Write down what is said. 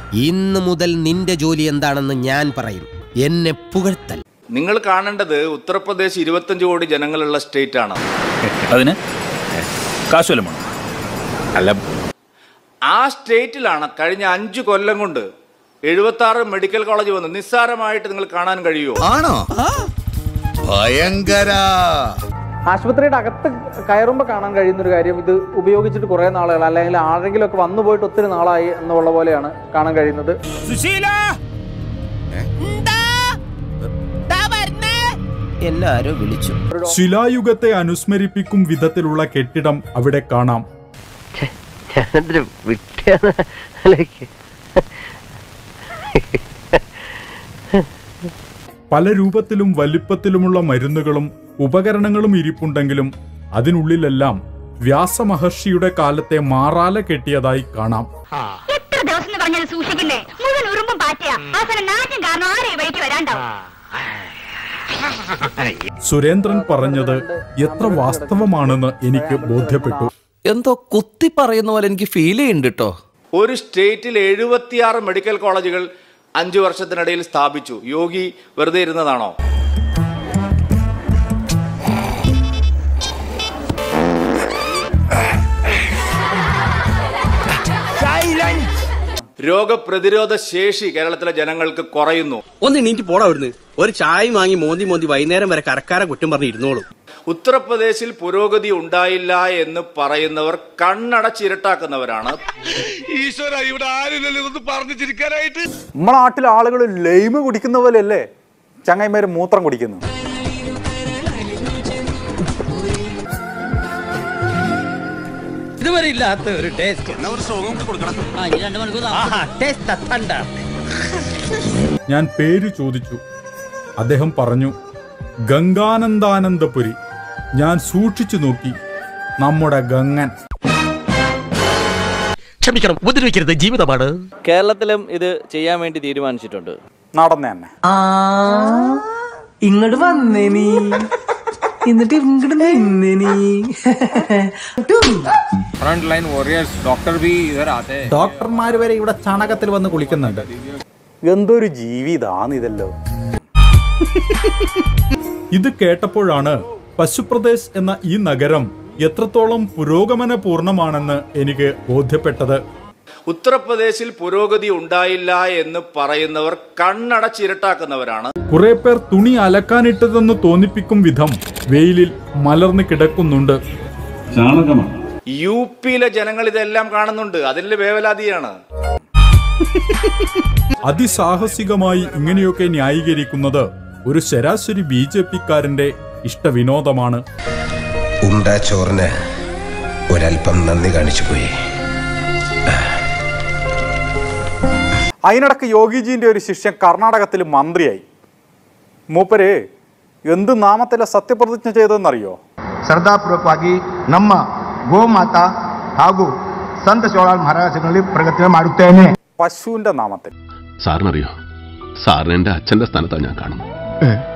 ഇന്ന് മുതൽ നിന്റെ ജോലി എന്താണെന്ന് ഞാൻ പറയും. എന്നെ പുകഴ്ത്തൽ. നിങ്ങൾ കാണേണ്ടത് ഉത്തർപ്രദേശ് 25 കോടി ജനങ്ങളുള്ള സ്റ്റേറ്റ് ആണ്. അതിന് കാശുവല്ലമാണ് അല്ല. ആ സ്റ്റേറ്റിലാണ് കഴിഞ്ഞ 5 കൊല്ലം കൊണ്ട് 76 മെഡിക്കൽ കോളേജ് വന്ന്. നിസ്സാരമായിട്ട് നിങ്ങൾ കാണാൻ കഴിയുമോ? ആണോ? ഭയങ്കര. ആശുപത്രിയുടെ അകത്ത് കയറുമ്പോൾ കാണാൻ കഴിയുന്നൊരു കാര്യം, ഇത് ഉപയോഗിച്ചിട്ട് കുറേ നാളുകൾ അല്ലെങ്കിൽ ആരെങ്കിലും ഒക്കെ വന്നു പോയിട്ട് ഒത്തിരി നാളായി എന്നുള്ള പോലെയാണ് കാണാൻ കഴിയുന്നത്. എല്ലാരും വിളിച്ചു. ശിലായുഗത്തെ അനുസ്മരിപ്പിക്കും വിധത്തിലുള്ള കെട്ടിടം അവിടെ കാണാം. പല രൂപത്തിലും വലിപ്പത്തിലുമുള്ള മരുന്നുകളും ഉപകരണങ്ങളും ഇരിപ്പുണ്ടെങ്കിലും അതിനുള്ളിലെല്ലാം വ്യാസമഹർഷിയുടെ കാലത്തെ മാറാല കെട്ടിയതായി കാണാം. സുരേന്ദ്രൻ പറഞ്ഞത് എത്ര വാസ്തവമാണെന്ന് എനിക്ക് ബോധ്യപ്പെട്ടു. എന്തോ കുത്തി പറയുന്ന പോലെ എനിക്ക് ഫീൽ ചെയ്യുന്നുണ്ട് കേട്ടോ. ഒരു സ്റ്റേറ്റിൽ 76 മെഡിക്കൽ കോളേജുകൾ 5 വർഷത്തിനിടയിൽ സ്ഥാപിച്ചു. യോഗി വെറുതെ ഇരുന്നതാണോ? രോഗപ്രതിരോധ ശേഷി കേരളത്തിലെ ജനങ്ങൾക്ക് കുറയുന്നു. ഒന്ന് എണീറ്റ് പോടാ അവിടുന്ന്. ഒരു ചായ വാങ്ങി മോന്തി വൈകുന്നേരം വരെ കരക്കാരെ കുറ്റം പറഞ്ഞ് ഇരുന്നോളൂ. ഉത്തർപ്രദേശിൽ പുരോഗതി ഉണ്ടായില്ല എന്ന് പറയുന്നവർ കണ്ണടച്ചിരട്ടാക്കുന്നവരാണ്. ഈശ്വര, ഇവിടെ ആരില്ലല്ലോ ഇതൊന്ന് പറഞ്ഞു ചിരിക്കാനായിട്ട്. നമ്മുടെ നാട്ടിലെ ആളുകൾ ലൈമ് കുടിക്കുന്ന പോലെയല്ലേ ചങ്ങായിമാര് മൂത്രം കുടിക്കുന്നു. ഇതുവരെ ഇല്ലാത്ത ഒരു ടേസ്റ്റ്. ഞാൻ പേര് ചോദിച്ചു. അദ്ദേഹം പറഞ്ഞു ഗംഗാനന്ദാനന്ദപുരി. ഞാൻ സൂക്ഷിച്ചു നോക്കി. നമ്മുടെ ഗംഗൻ. ക്ഷമിക്കണം, ഉപദ്രവിക്കരുത്, ജീവിതമാണ്. കേരളത്തിലും ഇത് ചെയ്യാൻ വേണ്ടി തീരുമാനിച്ചിട്ടുണ്ട്. നടന്നു തന്നെ ഇങ്ങോട്ട് വന്നേനി, എന്നിട്ട് ഇങ്ങോട്ട് നിന്നേനി. ഫ്രണ്ട് ലൈൻ വോറിയേഴ്സ് ഡോക്ടർമാര് വരെ ഇവിടെ ചാണകത്തിൽ വന്ന് കുളിക്കുന്നുണ്ട്. എന്തൊരു ജീവിതാണിതല്ലോ. ഇത് കേട്ടപ്പോഴാണ് പശുപ്രദേശ് എന്ന ഈ നഗരം എത്രത്തോളം പുരോഗമനപൂർണമാണെന്ന് എനിക്ക് ബോധ്യപ്പെട്ടത്. ഉത്തർപ്രദേശിൽ പുരോഗതി ഉണ്ടായില്ല എന്ന് പറയുന്നവർ കണ്ണടച്ചിരട്ടാക്കുന്നവരാണ്. കുറെ പേർ തുണി അലക്കാനിട്ടതെന്ന് തോന്നിപ്പിക്കും വിധം വെയിലിൽ മലർന്നു കിടക്കുന്നുണ്ട്. യുപിയിലെ ജനങ്ങൾ ഇതെല്ലാം കാണുന്നുണ്ട്. അതിൽ വേവലാതിയാണ്. അതിസാഹസികമായി ഇങ്ങനെയൊക്കെ ന്യായീകരിക്കുന്നത് ഒരു ശരാശരി BJP-ക്കാരന്റെ ഇഷ്ടവിനോദമാണ്. ഉണ്ടാ ചോറിന് ഒരൽപ്പം നന്ദി കാണിച്ചു പോയി. അതിനിടക്ക് യോഗിജിന്റെ ഒരു ശിഷ്യൻ കർണാടകത്തിൽ മന്ത്രിയായി. മൂപ്പര് എന്ത് നാമത്തിലെ സത്യപ്രതിജ്ഞ ചെയ്തതെന്നറിയോ? ಶ್ರದ್ಧಾಪೂರ್ವಕವಾಗಿ ನಮ್ಮ ಗೋಮಾತಾ ಹಾಗೂ ಸಂತ ಶಿವರಾಜ ಮಹಾರಾಜರಲ್ಲಿ ಪ್ರಗತಿ ಮಾಡುತ್ತೇನೆ. പശുവിന്റെ നാമത്തിൽ. സാറിനറിയോ, സാറിന് എന്റെ അച്ഛന്റെ സ്ഥാനത്താണ് ഞാൻ കാണുന്നത്.